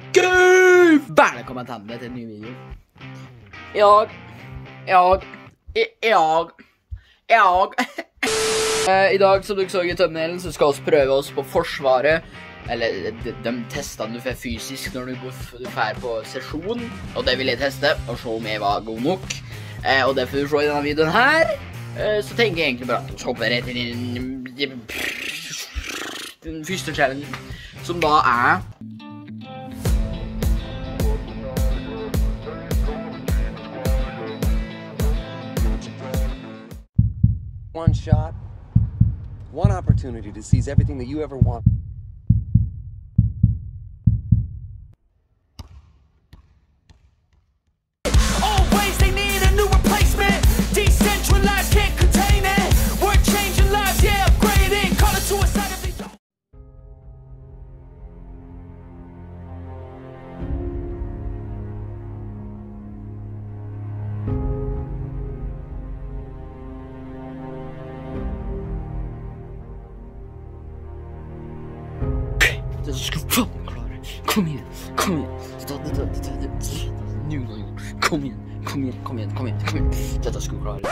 Gud! Välkommen till en ny video. I dag, som du så i thumbnailen, så skal vi prøve oss på Forsvaret. Eller de testene du får fysisk når du fer på sesjon. Og det vil jeg teste, og se om jeg var god nok. Og det får du se i denne videoen her. Så tenker jeg egentlig bare at vi hopper rett inn i den første challenge, som da er one shot, one opportunity to seize everything that you ever want. Always they need a new replacement. Decentralized, can't contain it. We're changing lives, yeah, upgrading. Call it suicide if they don't. Det skal faen klare. Kom igjen. Kom igjen. Dette skal klare.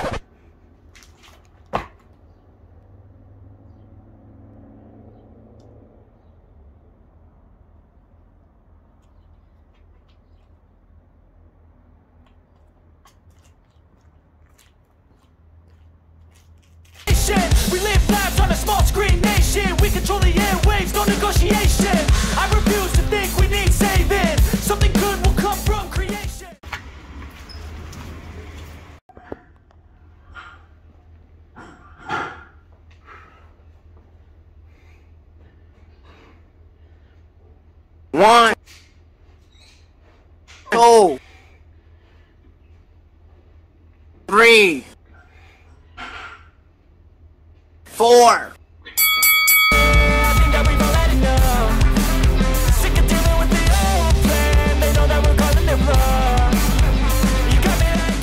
We live lives on a small screen nation. We control the airwaves, no negotiation. I refuse to think we need saving. Something good will come from creation. One, two, three, four. I think that we've all had enough. Sick of dealing with the old plan. They know that we're calling it wrong. You got me like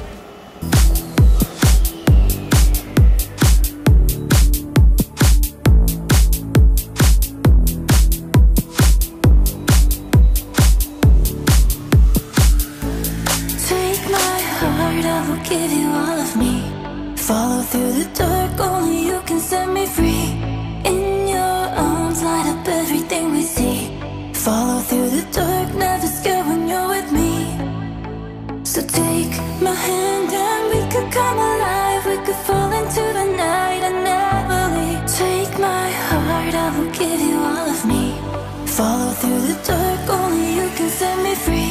Take my heart, I will give you all of me. Follow through the dark, only you can set me free. In your arms, light up everything we see. Follow through the dark, never scared when you're with me. So take my hand and we could come alive. We could fall into the night and never leave. Take my heart, I will give you all of me. Follow through the dark, only you can set me free.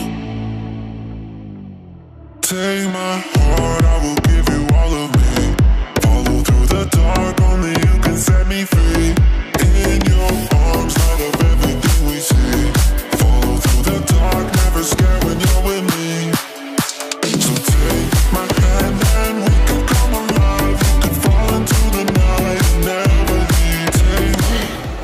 Take my heart, I will give you all of me. Follow through the dark, only you can set me free. In your arms, light up everything we see. Follow through the dark, never scared when you're with me. So take my hand and we could come alive. We could fall into the night and never leave. Take my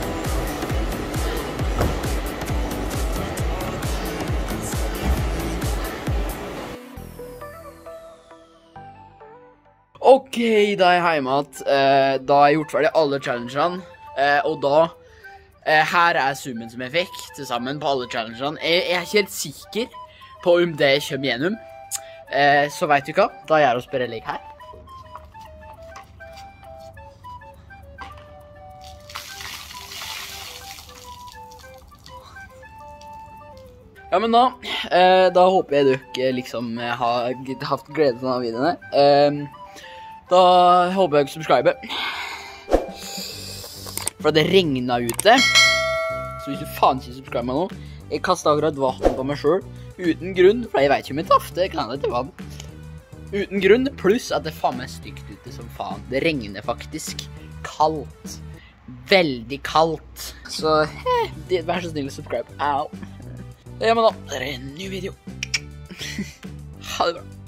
Ok, da er jeg hjemme at da har jeg gjort ferdig alle challengene, og da, her er summen som jeg fikk til sammen på alle challengene. Jeg er ikke helt sikker på om det kommer gjennom, så vet du hva, da gjør jeg å spørre like her. Ja, men da håper jeg dere liksom har hatt glede til denne videoen. Da håper jeg dere subscriber. For det regnet ute. Så hvis du faen ikke subscriber meg nå, jeg kastet akkurat vatten på meg selv. Uten grunn, for jeg vet ikke om jeg tafte, jeg kan det til vann. Uten grunn, pluss at det faen meg stygt ute som faen. Det regner faktisk kaldt. Veldig kaldt. Så, vær så snill å subscribe. Au. Ja, men da, det er en ny video. Ha det bra.